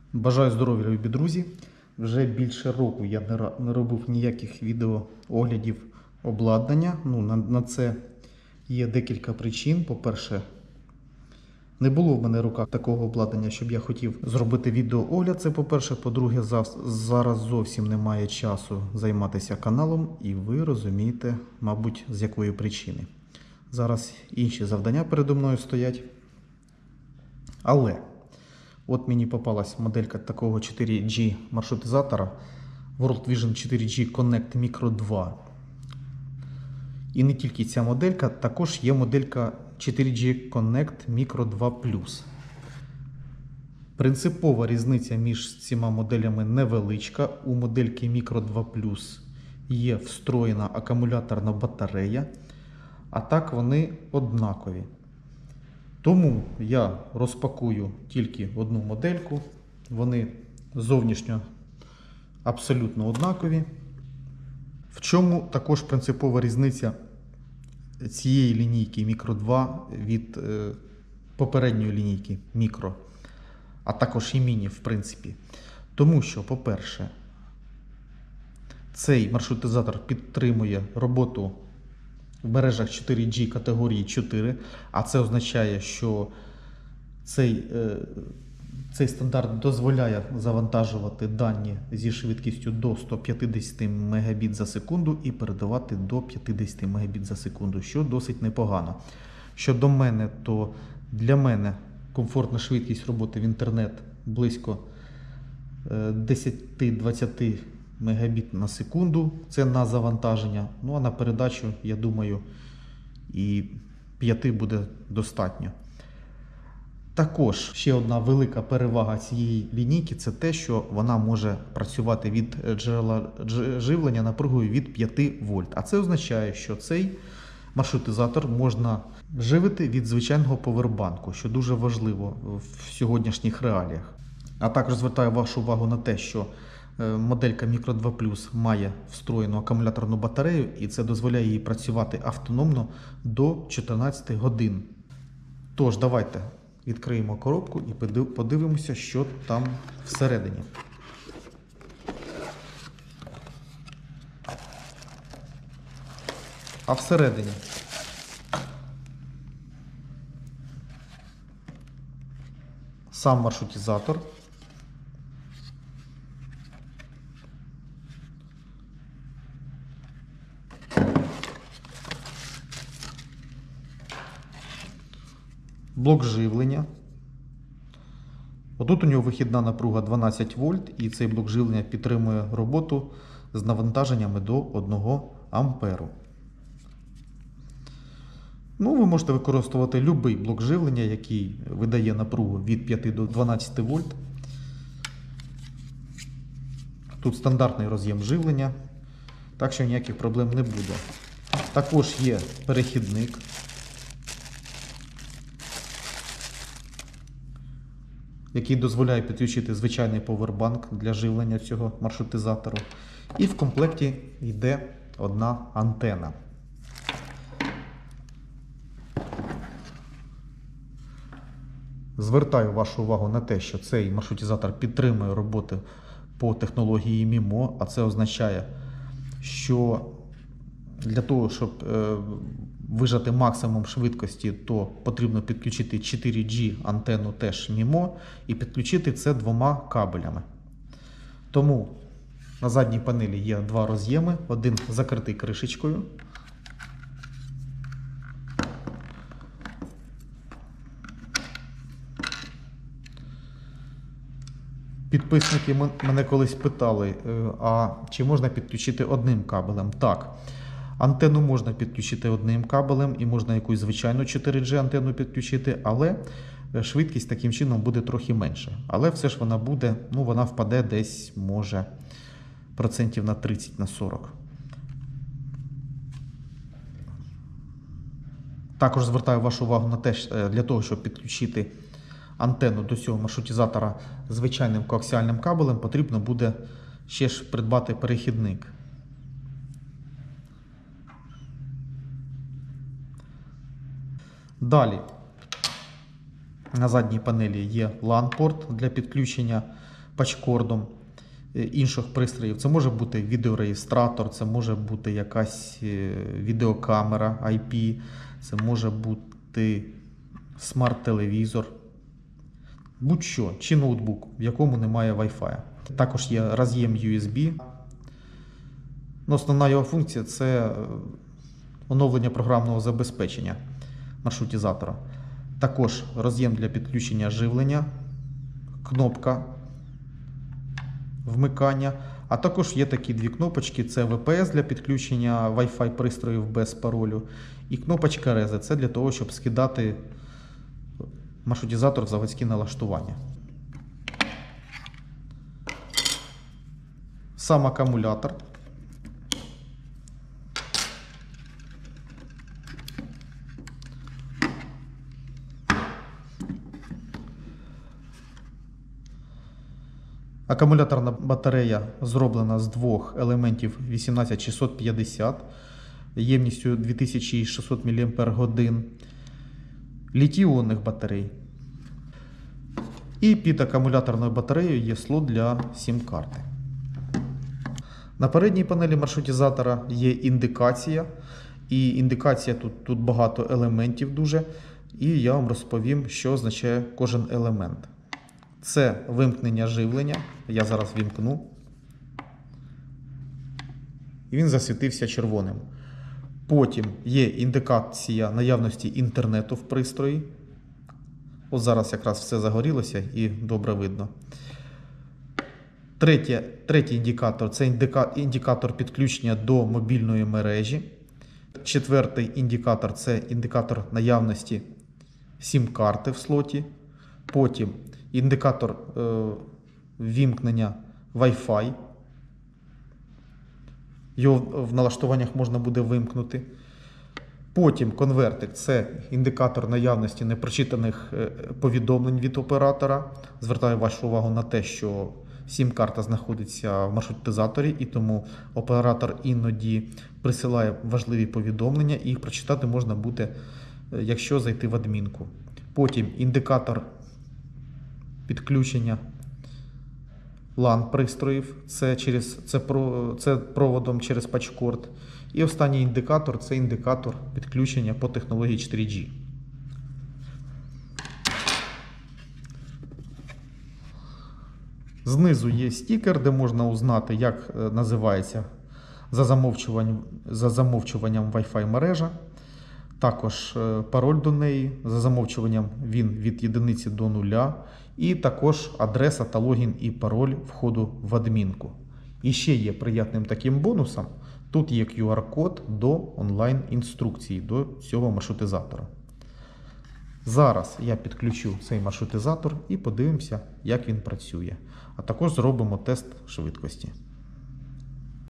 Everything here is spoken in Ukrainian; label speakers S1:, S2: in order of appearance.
S1: Бажаю здоров'я, любі друзі. Вже більше року я не робив ніяких відеооглядів обладнання. На це є декілька причин. По-перше, не було в мене в руках такого обладнання, щоб я хотів зробити відеоогляд. Це по-перше. По-друге, зараз зовсім немає часу займатися каналом, і ви розумієте, мабуть, з якої причини. Зараз інші завдання передо мною стоять. Але от мені попалась моделька такого 4G маршрутизатора World Vision 4G Connect Micro 2. І не тільки ця моделька, також є моделька 4G Connect Micro 2 Plus. Принципова різниця між цими моделями невеличка. У модельки Micro 2 Plus є встроєна акумуляторна батарея, а так вони однакові. Тому я розпакую тільки одну модельку, вони зовнішньо абсолютно однакові. В чому також принципова різниця цієї лінійки Micro 2 від попередньої лінійки Micro, а також і Mini, в принципі. Тому що, по-перше, цей маршрутизатор підтримує роботу в мережах 4G категорії 4, а це означає, що цей стандарт дозволяє завантажувати дані зі швидкістю до 150 Мбіт за секунду і передавати до 50 Мбіт за секунду, що досить непогано. Щодо мене, то для мене комфортна швидкість роботи в інтернет близько 10-20 Мбіт на секунду, це на завантаження, ну а на передачу, я думаю, і 5 буде достатньо. Також ще одна велика перевага цієї лінійки – це те, що вона може працювати від джерела живлення напругою від 5 вольт. А це означає, що цей маршрутизатор можна живити від звичайного повербанку, що дуже важливо в сьогоднішніх реаліях. А також звертаю вашу увагу на те, що моделька Micro 2 Plus має встроєну акумуляторну батарею, і це дозволяє їй працювати автономно до 14 годин. Тож, давайте відкриємо коробку і подивимося, що там всередині. А всередині сам маршрутизатор, блок живлення. Отут у нього вихідна напруга 12 вольт, і цей блок живлення підтримує роботу з навантаженнями до 1 амперу. Ну, ви можете використовувати будь-який блок живлення, який видає напругу від 5 до 12 вольт. Тут стандартний роз'єм живлення, так що ніяких проблем не буде. Також є перехідник, який дозволяє підключити звичайний повербанк для живлення цього маршрутизатору. І в комплекті йде одна антена. Звертаю вашу увагу на те, що цей маршрутизатор підтримує роботи по технології MIMO, а це означає, що для того, щоб вижати максимум швидкості, то потрібно підключити 4G антенну теж MIMO і підключити це 2 кабелями. Тому на задній панелі є 2 роз'єми, один закритий кришечкою. Підписники мене колись питали, а чи можна підключити одним кабелем? Так, антенну можна підключити одним кабелем і можна якусь звичайну 4G антенну підключити, але швидкість таким чином буде трохи менше. Але все ж вона буде, ну вона впаде десь, може, процентів на 30-40. Також звертаю вашу увагу на те, для того, щоб підключити антенну до цього маршрутизатора звичайним коаксіальним кабелем, потрібно буде ще ж придбати перехідник. Далі на задній панелі є LAN-порт для підключення пачкордом інших пристроїв. Це може бути відеореєстратор, це може бути якась відеокамера IP, це може бути смарт-телевізор, будь-що, чи ноутбук, в якому немає Wi-Fi. Також є роз'єм USB. Основна його функція – це оновлення програмного забезпечення маршрутизатора. Також роз'єм для підключення живлення, кнопка вмикання, а також є такі дві кнопочки, це VPS для підключення Wi-Fi пристроїв без паролю і кнопочка Reset, це для того, щоб скидати маршрутизатор в заводські налаштування. Сам акумулятор. Акумуляторна батарея зроблена з двох елементів 18650 ємністю 2600 мАч, літій-іонних батарей. І під акумуляторною батареєю є слот для сім-карти. На передній панелі маршрутизатора є індикація. І індикація тут багато елементів дуже. І я вам розповім, що означає кожен елемент. Це вимкнення живлення. Я зараз вімкну. І він засвітився червоним. Потім є індикація наявності інтернету в пристрої. От зараз якраз все загорілося і добре видно. Третій індикатор – це індикатор підключення до мобільної мережі. Четвертий індикатор – це індикатор наявності сім-карти в слоті. Потім індикатор ввімкнення Wi-Fi. Його в налаштуваннях можна буде вимкнути. Потім конвертик – це індикатор наявності непрочитаних повідомлень від оператора. Звертаю вашу увагу на те, що сім-карта знаходиться в маршрутизаторі, і тому оператор іноді присилає важливі повідомлення, і їх прочитати можна буде, якщо зайти в адмінку. Потім індикатор підключення LAN-пристроїв, це проводом через пачкорд. І останній індикатор – це індикатор підключення по технології 4G. Знизу є стікер, де можна узнати, як називається за замовчуванням Wi-Fi мережа. Також пароль до неї, за замовчуванням він від 1 до 0. І також адреса та логін і пароль входу в адмінку. І ще є приємним таким бонусом. Тут є QR-код до онлайн-інструкції до цього маршрутизатора. Зараз я підключу цей маршрутизатор і подивимося, як він працює. А також зробимо тест швидкості.